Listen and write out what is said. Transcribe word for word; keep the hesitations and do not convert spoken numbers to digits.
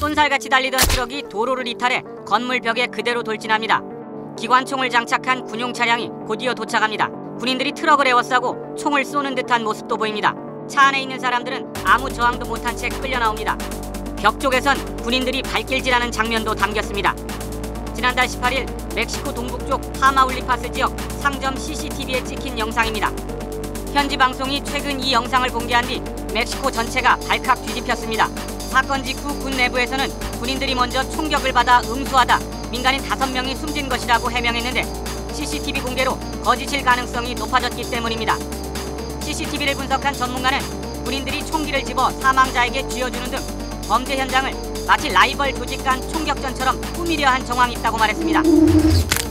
쏜살같이 달리던 트럭이 도로를 이탈해 건물 벽에 그대로 돌진합니다. 기관총을 장착한 군용 차량이 곧이어 도착합니다. 군인들이 트럭을 에워싸고 총을 쏘는 듯한 모습도 보입니다. 차 안에 있는 사람들은 아무 저항도 못한 채 끌려 나옵니다. 벽 쪽에선 군인들이 발길질하는 장면도 담겼습니다. 지난달 십팔 일 멕시코 동북쪽 타마울리파스 지역 상점 씨씨티비에 찍힌 영상입니다. 현지 방송이 최근 이 영상을 공개한 뒤 멕시코 전체가 발칵 뒤집혔습니다. 사건 직후 군 내부에서는 군인들이 먼저 총격을 받아 응수하다 민간인 다섯 명이 숨진 것이라고 해명했는데 씨씨티비 공개로 거짓일 가능성이 높아졌기 때문입니다. 씨씨티비를 분석한 전문가는 군인들이 총기를 집어 사망자에게 쥐어주는 등 범죄 현장을 마치 라이벌 조직 간 총격전처럼 꾸미려 한 정황이 있다고 말했습니다.